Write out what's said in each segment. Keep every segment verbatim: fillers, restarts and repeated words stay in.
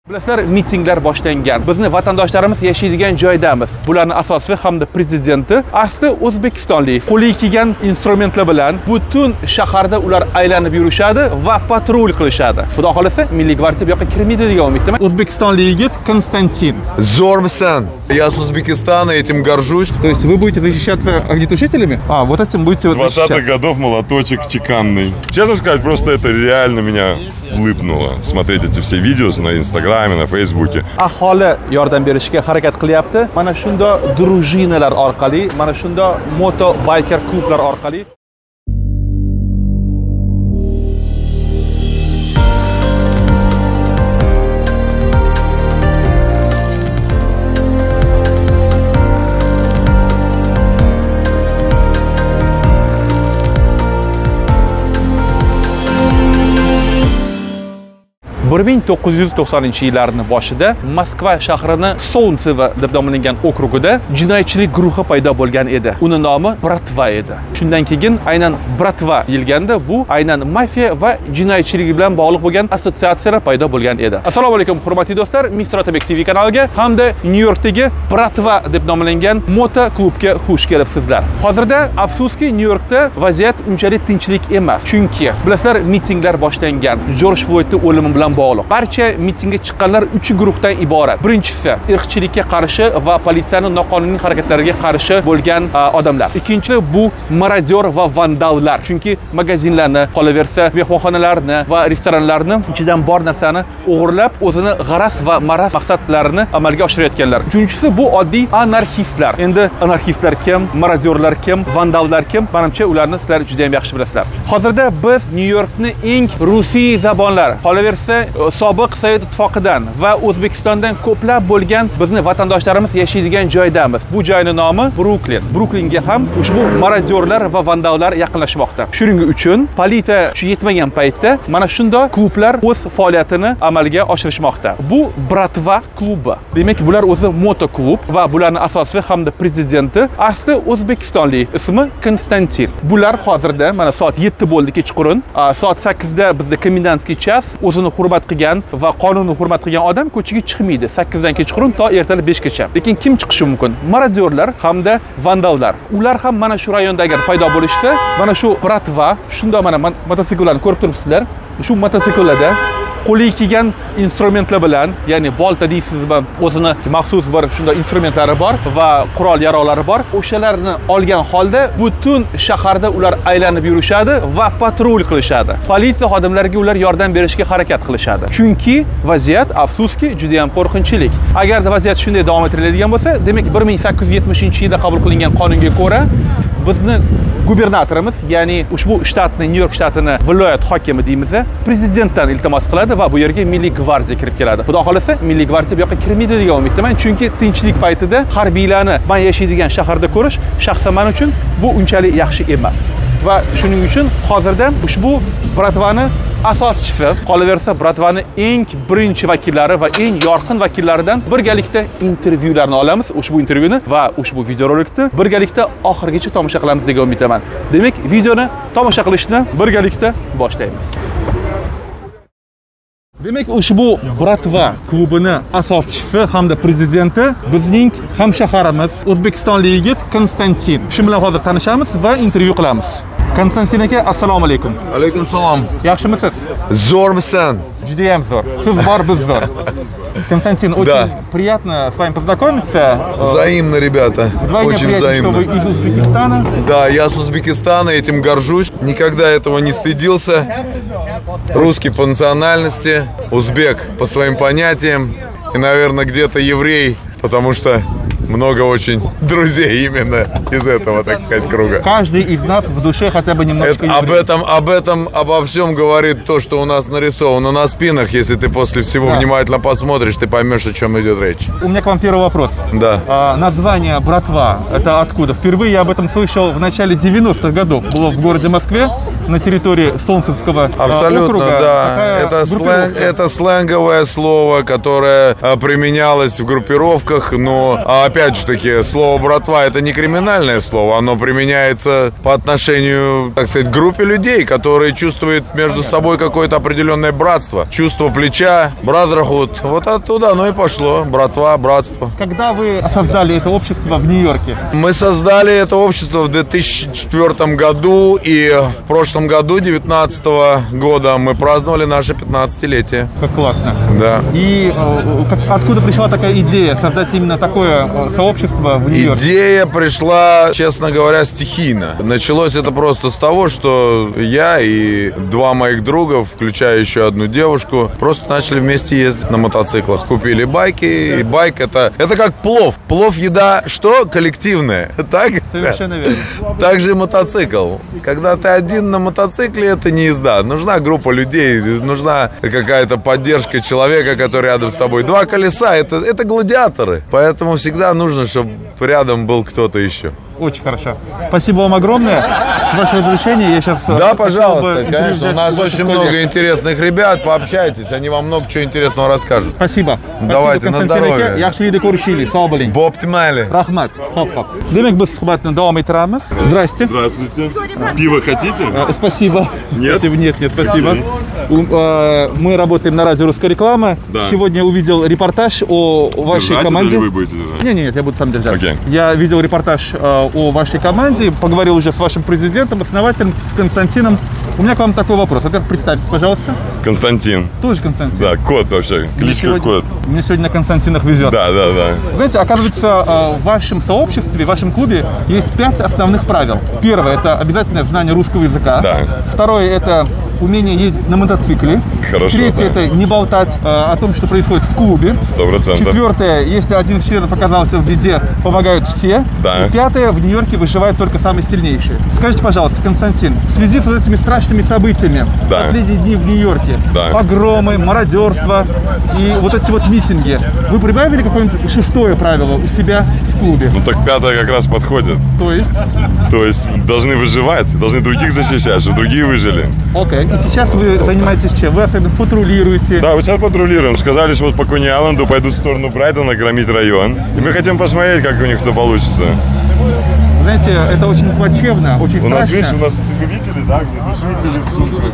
Bilasizlar, mitinglar boshlangan. Bizni vatandoshlarimiz yashaydigan joydamiz. Bularning asosi hamda prezidenti asli O'zbekistonlik. Qo'li kelgan instrumentlar bilan butun shaharda ular aylanib yurishadi va patrul qilishadi. Xudo xolasa, Milliy gvardiya bu yoqqa kirmaydi degan umiddaman. O'zbekistonlik yigit Konstantin. Зормсан. Я с Узбекистана, этим горжусь. То есть вы будете защищаться огнетушителями? А, вот этим будете двадцатых годов молоточек чеканный. Честно сказать, просто это реально меня улыбнуло. Смотреть эти все видео на Инстаграме, на Фейсбуке. Aholi yordam berishga harakat qilyapti. Mana shunda drujinalar orqali, mana shunda moto biker klublar orqali. bir ming to'qqiz yuz to'qsoninchi yillarning boshida Moskva shahrining Solnsevo deb nomlangan okrugida jinoyatchilik guruhi paydo bo'lgan edi. Uning nomi Bratva edi. Shundan keyin aynan Bratva deyilganda bu aynan mafiya va jinoyatchilik bilan bog'liq bo'lgan assotsiatsiyalar paydo bo'lgan edi. Assalomu alaykum hurmatli do'stlar, Mister Otabek T V kanaliga hamda Nyu-Yorkdagi Bratva deb nomlangan moto klubga xush kelibsizlar. Hozirda afsuski Nyu-Yorkda vaziyat unchalik tinchlik emas. Chunki bilasizlar, mitinglar boshlangan. Jorj Floydning o'limi bilan bog'liq. Barcha mitingga chiqqanlar uch guruhdan iborat. Birinchisi irqchilikka qarshi va politsiyaning noqonuniy harakatlariga qarshi bo'lgan odamlar. Ikkinchisi bu marodyor va vandallar. Chunki magazinlarni, qolaversa mehmonxonalarni va restoranlarni ichidan bor narsani o'g'irlab, o'zini g'araz va maraz maqsadlarini amalga oshirayotganlar. Uchinchisi bu oddiy anarxistlar. Endi anarxistlar kim, marodyorlar kim, vandallar kim? Menimcha ularni sizlar juda ham yaxshi bilasizlar. Hozirda biz Nyu-Yorkning eng rusiy zabonlar, qolaversa sobiq Sovet ittifoqidan va O'zbekistondan ko'plab bo'lgan bizni vatandoshlarimiz yashaydigan joydamiz. Bu joyning nomi Bruklin. Bruklinga ham ushbu marodyorlar va vandallar yaqinlashmoqda. Shuning uchun politsiya shu yetmagan paytda mana shunday klublar o'z faoliyatini amalga oshirishmoqda. Bu Bratva klubi. Demak, bular o'zi moto klub va bularning asosi hamda prezidenti asli O'zbekistonlik, ismi Konstantin. Bular hozirda mana soat yetti bo'ldi kechqurun. Soat sakkizda bizda komendantskiy chas, o'zini hurmat qilgan va qonunni hurmat qilgan odam ko'chaga chiqmaydi. sakkizdan kechqurun to ertalab beshgacha. Lekin kim chiqishi mumkin? Marodyorlar hamda vandallar. Ular ham mana shu rayonda agar paydo bo'lishsa, mana shu Bratva, shunday mana mototsikllarni ko'rib turibsizlar. Shu mototsikllarda qo'li kelgan instrumentlar bilan, ya'ni bolta deysizmi, o'zini maxsus bir shunday instrumentlari bor va qurol yaroqlari bor. O'shalarni olgan holda butun shaharda ular aylanib yurishadi va patrul qilishadi. Politsiya xodimlariga ular yordam berishga harakat qilishadi. Chunki vaziyat afsuski juda ham qo'rqinchlik. Agar vaziyat shunday davom ettiriladigan bo'lsa, demak bir ming sakkiz yuz yetmishinchi yilda qabul qilingan qonunga ko'ra bizni gubernatorimiz, ya'ni ushbu shtatning, Nyu-York shtatining viloyat hokimi deymiz, prezidentdan iltimos qiladi va bu yerga Milliy gvardiya kirib keladi. Xudo xolasa, Milliy gvardiya bu yoqqa kirmaydi degan umiddaman, chunki tinchlik paytida harbiylarni men yashaydigan shaharda ko'rish shaxsan men uchun bu unchalik yaxshi emas. Va shuning uchun hozirda ushbu Bratvani asoschisi, qolaversa Bratvani eng birinchi vakillari va eng yorqin vakillaridan birgalikda intervyularni olamiz. Ushbu intervyuni va ushbu videorolikni birgalikda oxirigacha tomosha qilamiz degan umiddaman. Demak, videoni tomosha qilishni birgalikda boshlaymiz. Demak, ushbu Bratva klubini asoschisi hamda prezidenti bizning hamshaharimiz O'zbekistonlik yigit Konstantin. Shu bilan hozir tanishamiz va intervyu qilamiz. Konstantin aka, assalomu alaykum. Alaykum salom. Yaxshimisiz? Зормсан. Juda ham zo'r. Siz bor, biz zo'r. Константин, очень приятно с вами познакомиться. Взаимно, ребята. Очень взаимно. Что вы из Узбекистана. Да, я с Узбекистана, этим горжусь. Никогда этого не стыдился. Русский по национальности, узбек по своим понятиям и, наверное, где-то еврей, потому что много очень друзей именно из этого, так сказать, круга. Каждый из нас в душе хотя бы немножко это, об этом, об этом, обо всем говорит то, что у нас нарисовано на спинах. Если ты после всего да. внимательно посмотришь, ты поймешь, о чем идет речь. У меня к вам первый вопрос. Да. А, название Братва, это откуда? Впервые я об этом слышал в начале девяностых годов. Было в городе Москве, на территории Солнцевского Абсолютно, округа. Да. Это, сленг, это сленговое слово, которое а, применялось в группировках, но опять опять же таки, слово «братва» — это не криминальное слово, оно применяется по отношению, так сказать, к группе людей, которые чувствуют между собой какое-то определенное братство, чувство плеча, brotherhood. Вот оттуда оно и пошло, братва, братство. Когда вы создали это общество в Нью-Йорке? Мы создали это общество в две тысячи четвёртом году, и в прошлом году, девятнадцатого года, мы праздновали наше пятнадцатилетие. Как классно. Да. И э, как, откуда пришла такая идея создать именно такое э, сообщество в Нью-Йорке? Идея пришла, честно говоря, стихийно. Началось это просто с того, что я и два моих друга, включая еще одну девушку, просто начали вместе ездить на мотоциклах. Купили байки, и байк это, это как плов. Плов, еда, что? Коллективная. Так? Совершенно верно. Также и мотоцикл. Когда ты один на мотоцикле, это не езда. Нужна группа людей, нужна какая-то поддержка человека, который рядом с тобой. Два колеса, это, это гладиаторы. Поэтому всегда нужно, чтобы рядом был кто-то еще. Очень хорошо. Спасибо вам огромное. С вашего разрешения я сейчас... Да, пожалуйста, конечно. У нас очень много интересных ребят. Пообщайтесь, они вам много чего интересного расскажут. Спасибо. Давайте, на здоровье. Yaxshilikda ko'rishaylik. Sog' bo'ling. Bo'ptimali. Rahmat. Hop, hop. Demak, biz suhbatni davom ettiramiz. Здрасте. Здравствуйте. Пиво хотите? Э, Спасибо. Нет? Спасибо. Нет, нет, спасибо. У- э, Мы работаем на радио «Русская реклама». Да. Сегодня увидел репортаж о вашей Держать команде. или вы будете держать? Не, не, нет, я буду сам держать. Окей. Я видел репортаж э, о вашей команде, поговорил уже с вашим президентом, основателем, с Константином. У меня к вам такой вопрос. Во-первых, представьтесь, пожалуйста. Константин. Тоже Константин? Да, кот вообще. Мне Кличка сегодня- кот. Мне сегодня на Константинах везет. Да, да, да. Знаете, оказывается, э, в вашем сообществе, в вашем клубе есть пять основных правил. Первое – это обязательное знание русского языка. Да. Второе – это умение ездить на мотоцикле. Хорошо, Третье да. – это не болтать э, о том, что происходит в клубе. Сто процентов. Четвертое – если один из членов оказался в беде, помогают все. Да. И пятое – в Нью-Йорке выживают только самые сильнейшие. Скажите, пожалуйста, Константин, в связи с вот этими страшными событиями Да. последние дни в Нью-Йорке, Да. погромы, мародерство и вот эти вот митинги, вы прибавили какое-нибудь шестое правило у себя в клубе? Ну так пятое как раз подходит. То есть, То есть должны выживать, должны других защищать, чтобы другие выжили. окей. И сейчас вы занимаетесь чем? Вы особенно патрулируете. Да, вот сейчас патрулируем. Сказали, что вот по Кони-Айленду пойдут в сторону Брайтона громить район. И мы хотим посмотреть, как у них это получится. Знаете, это очень плачевно, очень У нас, страшно. видишь, у нас двигатели, да, огнетушители в сумках.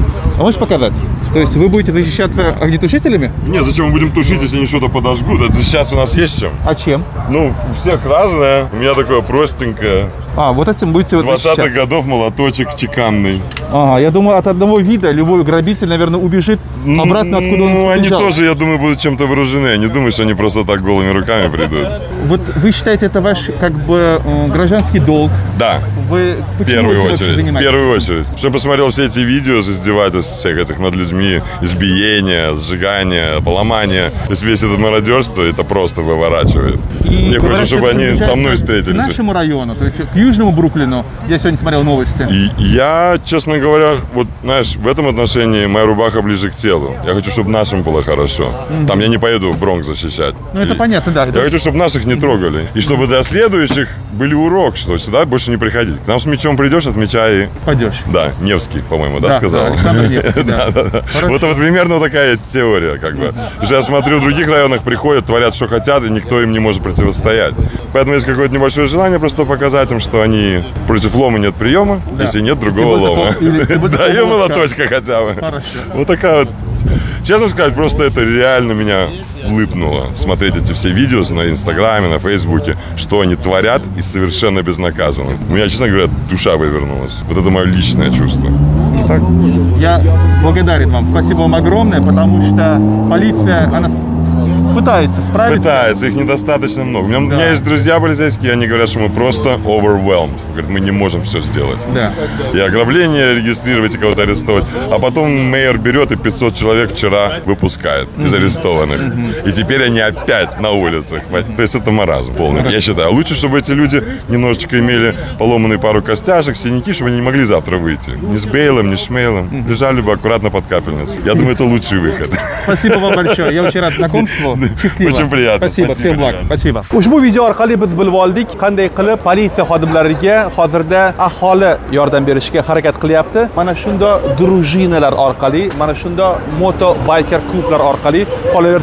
А можешь показать? То есть вы будете защищаться огнетушителями? Нет, зачем мы будем тушить, если они что-то подожгут? Это защищаться у нас есть чем. А чем? Ну, у всех разное. У меня такое простенькое. А, вот этим будете вот двадцатых защищаться. годов молоточек чеканный. Ага, я думаю, от одного вида любой грабитель, наверное, убежит обратно, откуда он Ну, они бежал. тоже, я думаю, будут чем-то вооружены. Я не думаю, что они просто так голыми руками придут. Вот вы считаете, это ваш, как бы, э, гражданский долг? Да, Вы в почему первую этим вообще очередь. В занимаетесь? первую очередь. Чтобы посмотрел все эти видео с издевательств всех этих над людьми, избиения, сжигания, поломания. То есть весь этот мародерство, это просто выворачивает. И Мне говорят, хочется, чтобы это они со приближается мной к встретились. нашему району, то есть к Южному Бруклину. Я сегодня смотрел новости. И я, честно говоря, вот, знаешь, в этом отношении моя рубаха ближе к телу. Я хочу, чтобы нашим было хорошо. Там я не поеду в Бронкс защищать. Ну, это И понятно, да. это Я хочу, чтобы наших не трогали. И чтобы для следующих были урок, что сюда больше не приходить. К нам с мячом придешь, от мяча и... Пойдешь. Да, Невский, по-моему, да, Да, сказал? да, Александр Невский, да. Да, да, да. Хорошо. Вот это вот примерно вот такая теория, как бы. Потому что я смотрю, в других районах приходят, творят, что хотят, и никто им не может противостоять. Поэтому есть какое-то небольшое желание просто показать им, что они против лома нет приема, Да. если нет другого Тем более лома. такого- или- тем более Да, и такого молоточка хотя бы. Хорошо. Вот такая вот. Честно сказать, просто это реально меня влыпнуло. Смотреть эти все видео на Инстаграме, на Фейсбуке, что они творят и совершенно безнаказанно. У меня, честно говоря, душа вывернулась. Вот это мое личное чувство. Ну, так. Я благодарен вам. Спасибо вам огромное, потому что полиция, она пытается справиться. Пытается, их недостаточно много. У меня, у меня есть друзья полицейские, они говорят, что мы просто overwhelmed. Говорят, мы не можем все сделать. Да. И ограбление регистрировать, и кого-то арестовать. А потом мэр берет и пятьсот человек вчера выпускает из арестованных. И теперь они опять на улицах. То есть это маразм полный. Я считаю, лучше, чтобы эти люди немножечко имели поломанные пару костяшек, синяки, чтобы они не могли завтра выйти. Ни с бейлом, ни с шмейлом. Лежали бы аккуратно под капельницей. Я думаю, это лучший выход. Спасибо вам большое. Я очень рад знакомству. Счастливо. Очень приятно. Спасибо. Спасибо, Всем благ. ребят. Спасибо. Ushbu video orqali biz bilib oldik, qanday qilib politsiya xodimlariga hozirda aholi yordam berishga harakat qilyapti. Mana shunda drujinalar orqali, mana shunda moto biker klublar orqali, qolaversa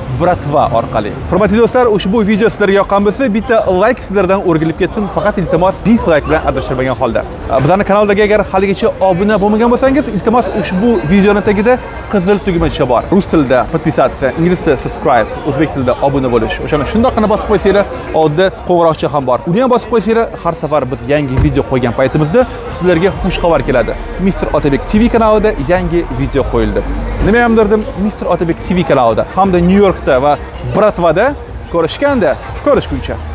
Bratva orqali. Hurmatli do'stlar, ushbu video sizlarga yoqqan bo'lsa, bitta like sizlardan o'rgilib ketsin. Faqat iltimos dislike bilan adashtirmagan holda. Bizning kanaldagi agar haligacha obuna bo'lmagan bo'lsangiz, iltimos ushbu videoning tagida qizil tugmacha bor. Rus tilida podpisatsiya, ingliz tilida subscribe, o'zbek tilida obuna bo'lish. O'shani shundoqqina bosib qo'ysanglar, odda qo'ng'iroqcha ham bor. Uni ham bosib qo'ysanglar, har safar biz yangi video qo'ygan paytimizda sizlarga xush xabar keladi. mister Otabek T V kanalida yangi video qo'yildi. Nima ham derdim, mister Otabek T V kanalida hamda Nyu-Yorkda va Bratvada ko'rishganda, ko'rishguncha.